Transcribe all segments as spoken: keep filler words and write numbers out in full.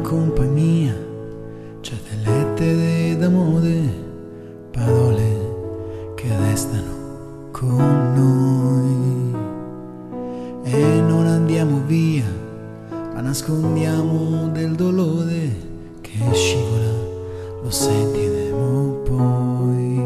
compagnia, certe lettere d'amore, parole che restano con noi. E non andiamo via, ma nascondiamo del dolore che scivola, lo sentiremo poi.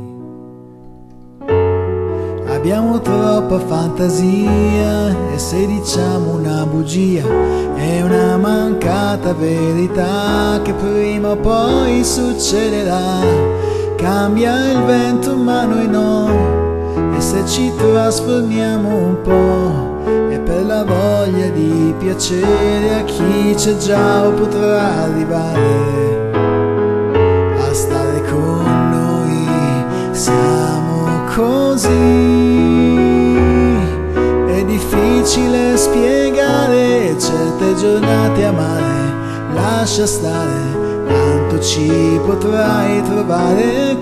Abbiamo troppa fantasia e se diciamo una bugia è una mancata verità che prima o poi succederà. Cambia il vento ma noi no, e se ci trasformiamo un po' è per la voglia di piacere a chi c'è già o potrà arrivare a stare con noi. Siamo così, è difficile spiegare certe giornate amare, lascia stare, tanto ci potrai trovare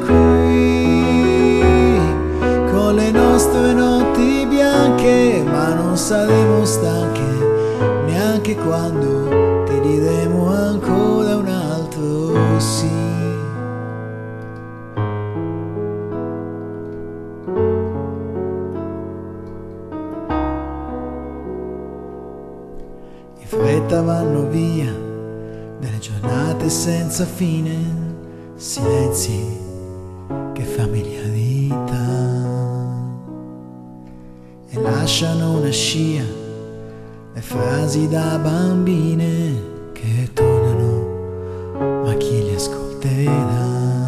qui con le nostre notti bianche, ma non saremo stanche neanche quando ti diremo ancora un altro sì. In fretta vanno via delle giornate senza fine, silenzi che familiarità, e lasciano una scia le frasi da bambine che tornano, ma chi li ascolterà?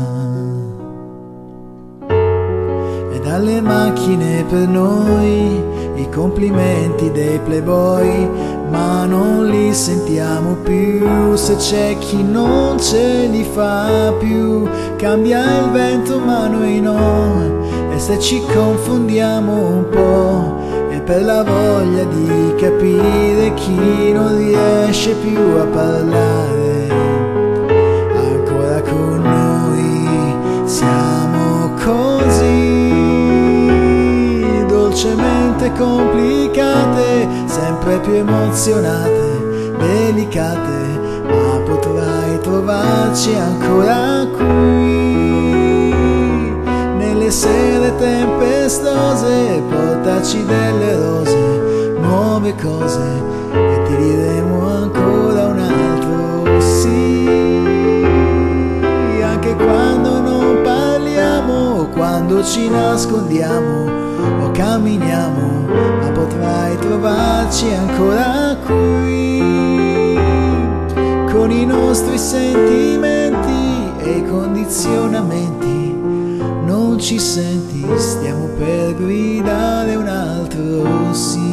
E dalle macchine per noi i complimenti dei playboy, ma non li sentiamo più se c'è chi non ce li fa più. Cambia il vento ma noi no, e se ci confondiamo un po' è per la voglia di capire chi non riesce più a parlare ancora con noi. Siamo così, dolcemente complicate, sempre più emozionate, delicate, ma potrai trovarci ancora qui nelle sere tempestose, portaci delle rose, nuove cose, e ti diremo ancora un altro sì, anche quando non parliamo, quando ci nascondiamo o camminiamo, ma potrai trovarci ancora qui con i nostri sentimenti e i condizionamenti. Non ci senti, stiamo per gridare un altro sì.